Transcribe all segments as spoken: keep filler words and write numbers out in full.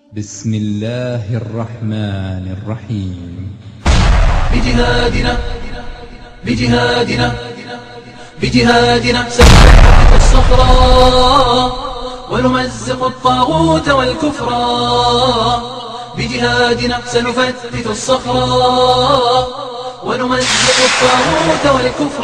بسم الله الرحمن الرحيم. بجهادنا بجهادنا بجهادنا سنفتح الصخرة ونمزق الطاغوت والكفر. بجهادنا سنفتت الصخرة ونمزق الطاغوت والكفر.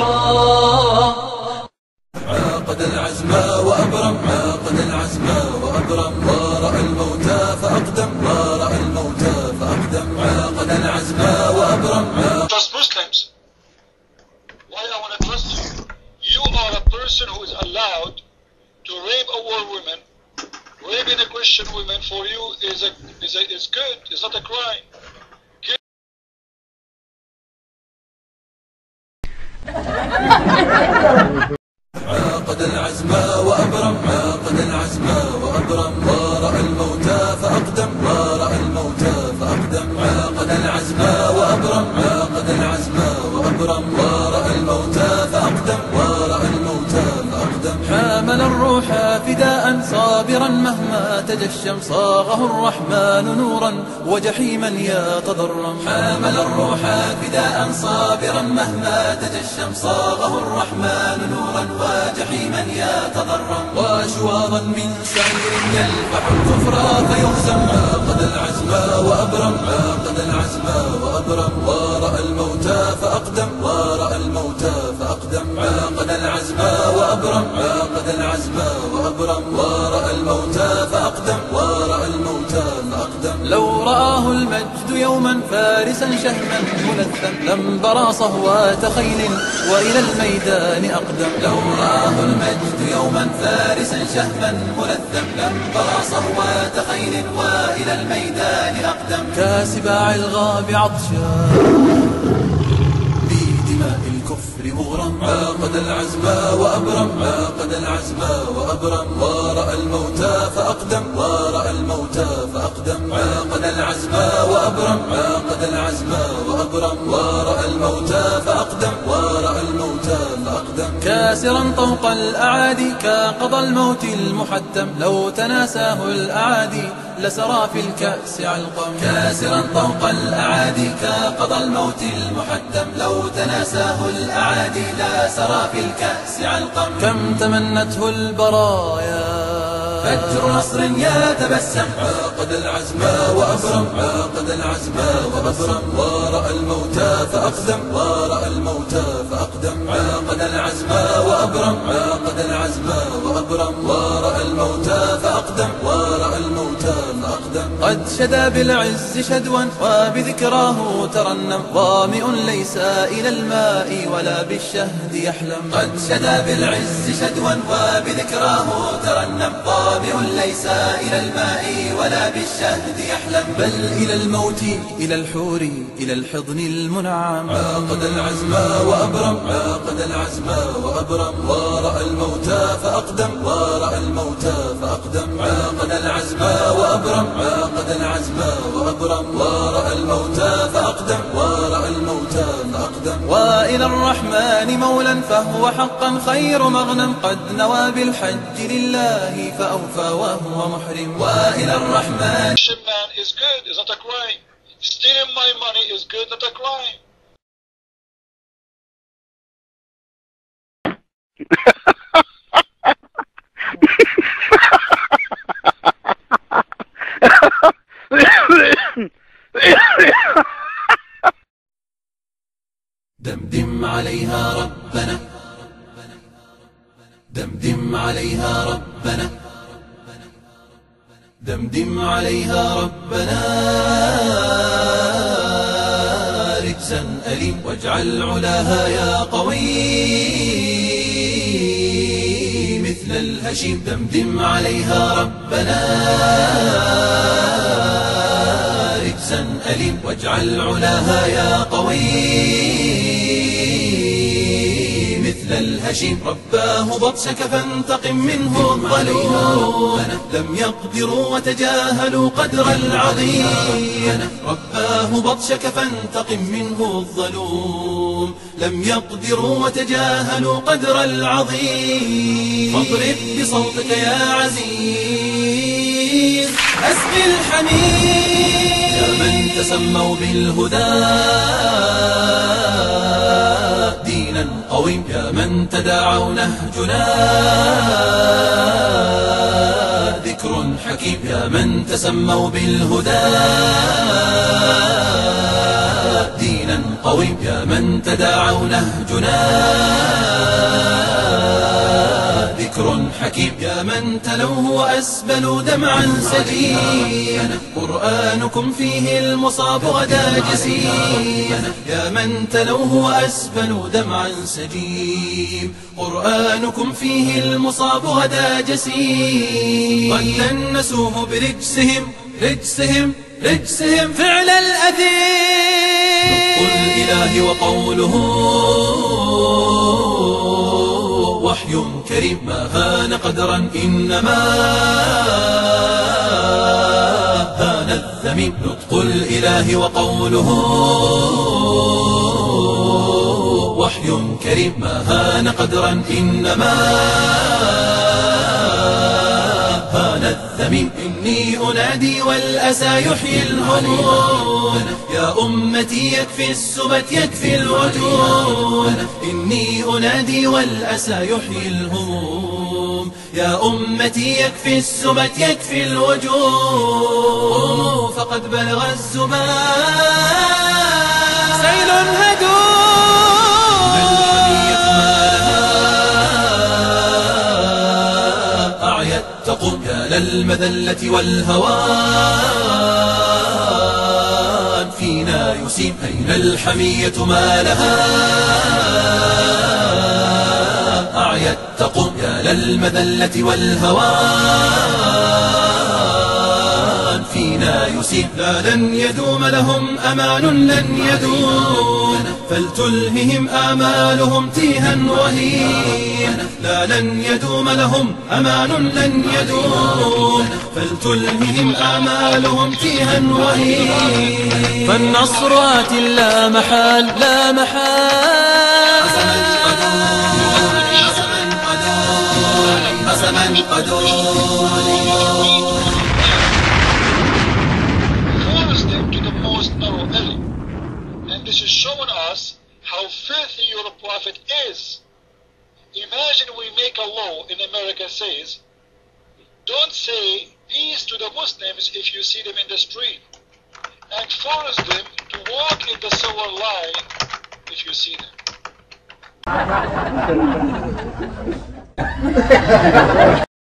عاقد العزم وأبرم عاقد العزم وأبرم ورأى الموتى فأقدم ورأى الموتى فأقدم عاقد العزم وأبرم. Trust Muslims. Why I want to trust you? You are a person who is allowed to rape our women. Raping a Christian woman for you is a, is a, is good. It's not a crime. عاقد العزم وأبرم عاقد العزم وأبرم ورأى الموتى فأقدم ورأى الموتى فأقدم عاقد العزم وأبرم عاقد العزم وأبرم ورأى الموتى فأقدم ورأى الموتى فأقدم. حامل الروح فداء صابرا مهما تجشم صاغه الرحمن نورا وجحيما يتضرم. حامل الروح فداء صابرا مهما تجشم صاغه الرحمن نورا وجحيما يتضرم. وأشواظا من سعير يلفح الكفر فيهزم. عاقد العزم وأبرم عاقد العزم وأبرم ورأى الموتى فأقدم ورأى الموتى فأقدم. عاقد العزم وأبرم عاقد العزم وأبرم ورأى الموتى فأقدم ورأى الموتى فأقدم. لو رآه المجد يوما فارسا شهما ملثم لم برى صهوات خيل وإلى الميدان أقدم. لو رآه المجد يوما فارسا شهما ملثم لم برى صهوات خيل وإلى الميدان أقدم. كاسباع الغاب عطشا بدماء الكفر مغرم. عاقد العزم وأبرم عاقد العزم وأبرم ورأى الموتى فأقدم ورأى الموتى فأقدم. عاقد العزم وأبرم عاقد العزم وأبرم ورأى الموتى فأقدم ورأى الموتى فأقدم. كاسرا طوق الأعادي كقضى الموت المحتم لو تناساه الأعادي لسرى في الكأس علقم. كاسرا طوق الأعادي كقضى الموت المحتم لو تناساه الأعادي لسرى في الكأس علقم. كم تمنته البرايا فجر نصر يتبسم. عاقد العزم وأبرم عاقد العزم وأبرم ورأى الموتى فأقدم ورأى الموتى فأقدم. عاقد العزم وأبرم عاقد العزم وأبرم ورأى الموتى فأقدم ورأى الموتى فأقدم. قد شدا بالعز شدوا وبذكراه ترنم ظامئ ليس إلى الماء ولا بالشهد يحلم. قد شدا بالعز شدوا وبذكراه ترنم ظامئ ليس إلى الماء ولا بالشهد يحلم. بل إلى الموت إلى الحور إلى الحضن المنعم. عاقد العزم وأبرم عاقد العزم وأبرم ورأى الموتى فأقدم ورأى الموتى فأقدم. عاقد العزم وأبرم عاقد العزم وأبرم ورأى الموتى فأقدم ورأى الموتى فأقدم. وإلى الرحمن مولا فهو حقا خير مغنم قد نوى بالحج لله فأوفى وهو محرم. وإلى الرحمن. Man is good, is not a crime. Stealing my money is good, not a crime. دمدم عليها ربنا دمدم عليها ربنا دمدم عليها ربنا رجزا أليم واجعل علاها يا قوي مثل الهشيم. دمدم عليها ربنا رجزا أليم واجعل علاها يا قوي مثل الهشيم. رباه بطشك فانتقم منه الظلوم لم يقدروا وتجاهلوا قدر العظيم. رباه بطشك فانتقم منه الظلوم لم يقدروا وتجاهلوا قدر العظيم. فاضرب بصوتك يا عزيز أسقي الحميم يا من تسموا بالهدى دينا قويم يا من تداعوا نهجنا ذكر حكيم يا من تسموا بالهدى دينا قويم يا من تداعوا نهجنا ذكر حكيم يا من تلوه وأسبلوا دمعا سجيا قرآنكم فيه المصاب غدا جسيم يا من تلوه وأسبلوا دمعا سجيم قرآنكم فيه المصاب غدا جسيم قد دنسوه برجسهم رجسهم رجسهم فعل الأثيم نطق الإله وقوله وحي كريم ما هان قدرا إنما هان الذميم نطق الإله وقوله وحي كريم ما هان قدرا إنما هان الذميم إني أنادي والأسى يحيي الهموم يا أمتي يكفي السبت يكفي الوجود إني أنادي والأسى يحيي الهموم يا أمتي يكفي السبت يكفي الوجود فقد بلغ الزمان سيل هدوم الحمية ما لها أعيت تقوم يا للمذلة والهوان فينا يسيم أين الحمية ما لها أعيت تقوم يا للمذلة والهوان فينا يسيم لا لن يدوم لهم أمان لن يدوم فلتلههم آمالهم تيها وهين لا لن يدوم لهم أمان لن يدوم فلتلههم آمالهم تيها وهين فالنصر آت لا محال لا محال حسم القدور حسم القدور حسم القدور forced them to the most narrow alley. And this is showing us how filthy your prophet is. Imagine we make a law in America says, don't say peace to the Muslims if you see them in the street, and force them to walk in the sewer line if you see them.